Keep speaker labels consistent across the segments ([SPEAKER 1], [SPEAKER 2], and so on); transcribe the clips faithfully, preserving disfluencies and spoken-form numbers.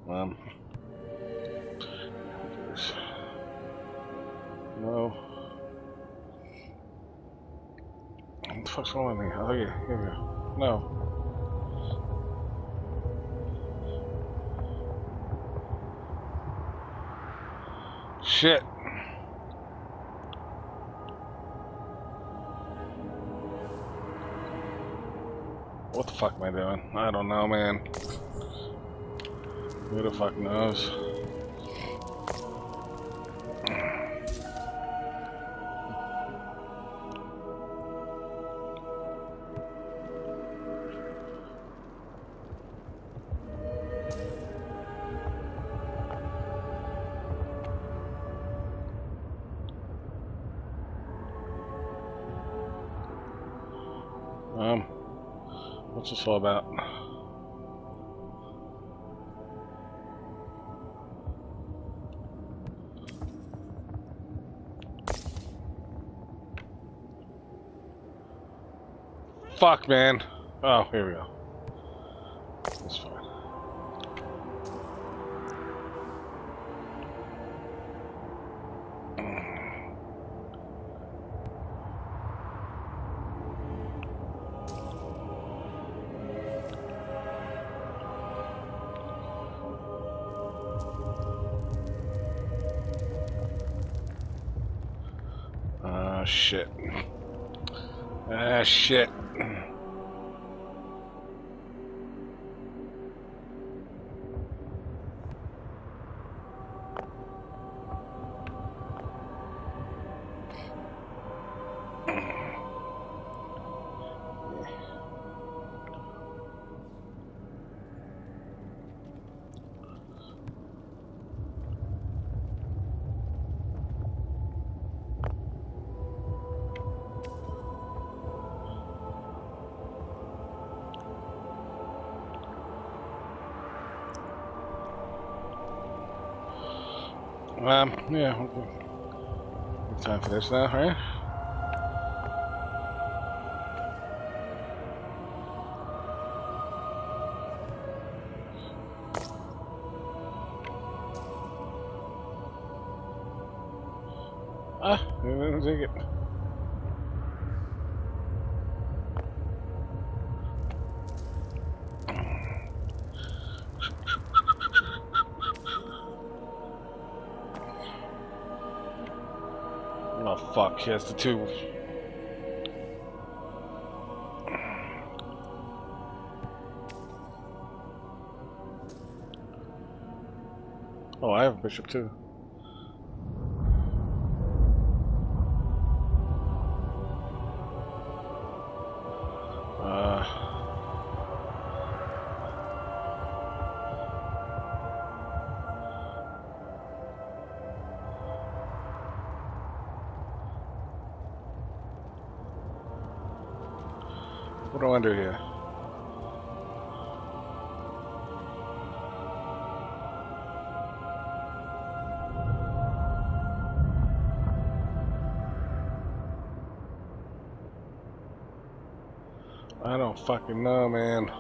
[SPEAKER 1] Um. No. What the fuck's wrong with me? Oh yeah, here we go. No. Shit. What the fuck am I doing? I don't know, man. Who the fuck knows? Um, what's this all about? Fuck, man. Oh, here we go. That's fine. Ah, shit. Ah, shit. Um, yeah, okay. Time for this now, right? Ah, I didn't take it. Oh fuck, he has the two. Oh, I have a bishop too. Uh, what do I do here? I don't fucking know, man.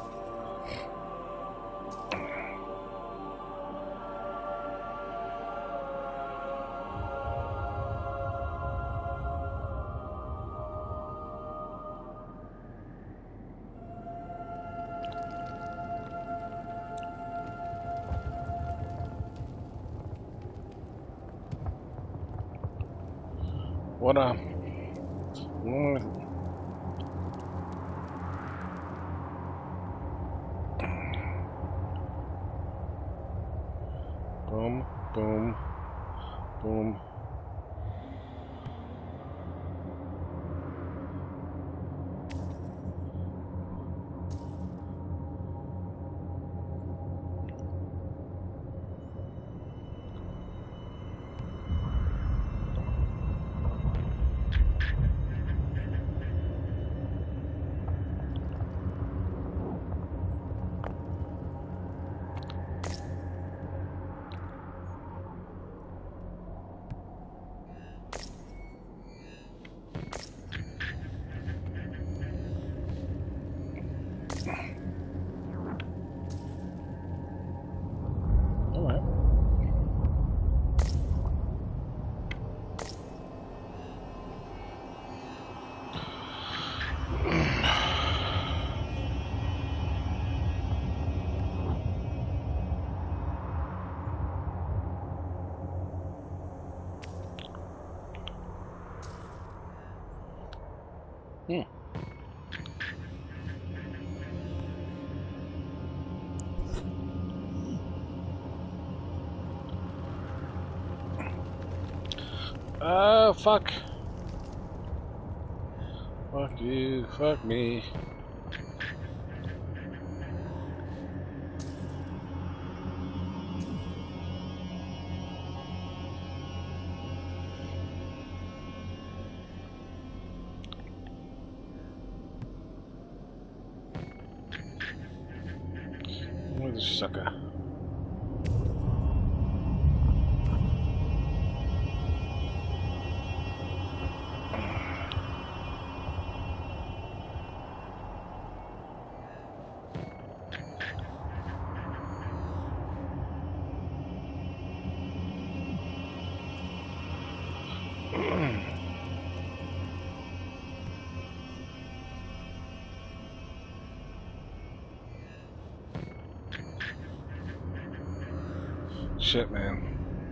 [SPEAKER 1] What um? Mm. Boom, boom, boom. Oh, fuck. Fuck you, fuck me. Where's the sucker? Shit, man.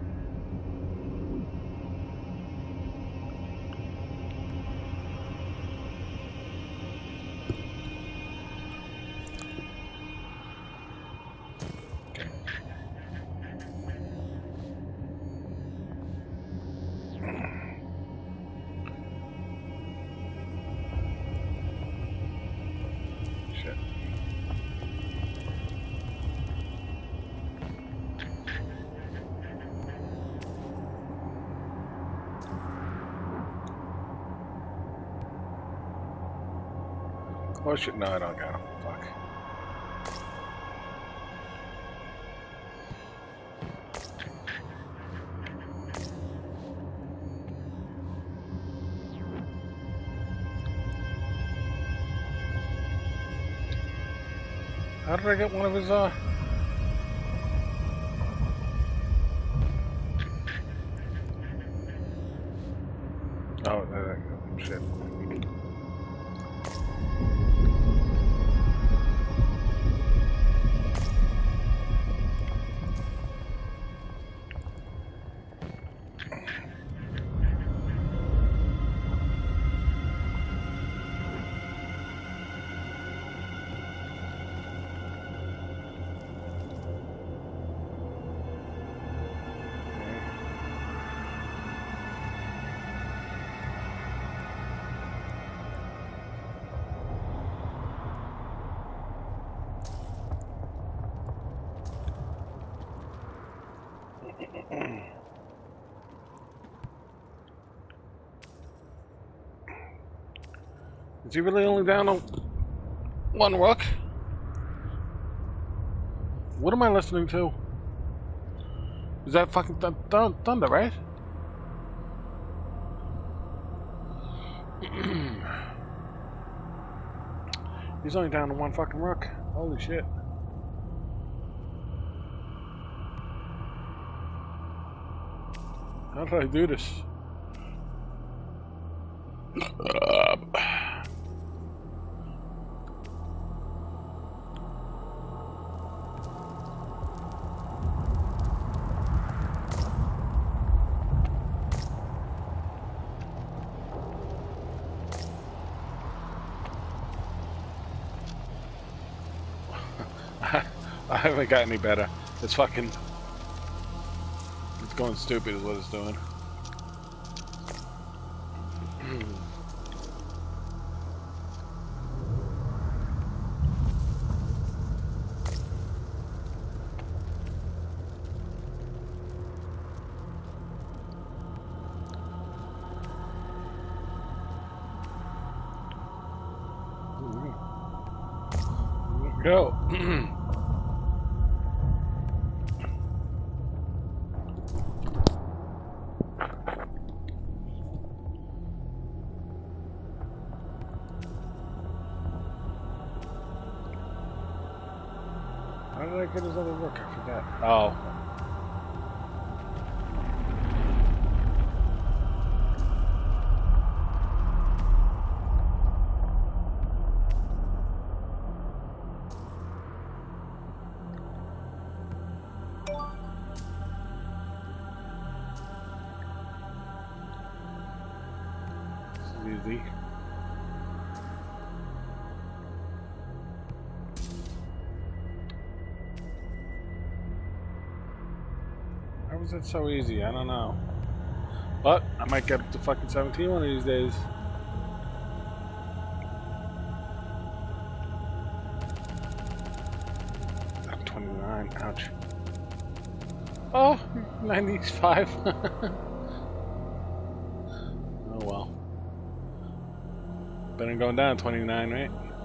[SPEAKER 1] Shit. Oh shit, no, I don't got him. Fuck. How did I get one of his, uh... Oh, there I go. Shit. Is he really only down on one rook? What am I listening to? Is that fucking th th thunder, right? He's only down to one fucking rook. Holy shit. How did I do this? I haven't got any better. It's fucking... It's going stupid is what it's doing. Go. How did I get his other rook? I forgot. Oh. Easy. How was it so easy? I don't know. But I might get up to fucking seventeen one of these days. I'm twenty-nine. Ouch. Oh, ninety-five. Oh well. Better than going down twenty-nine, right?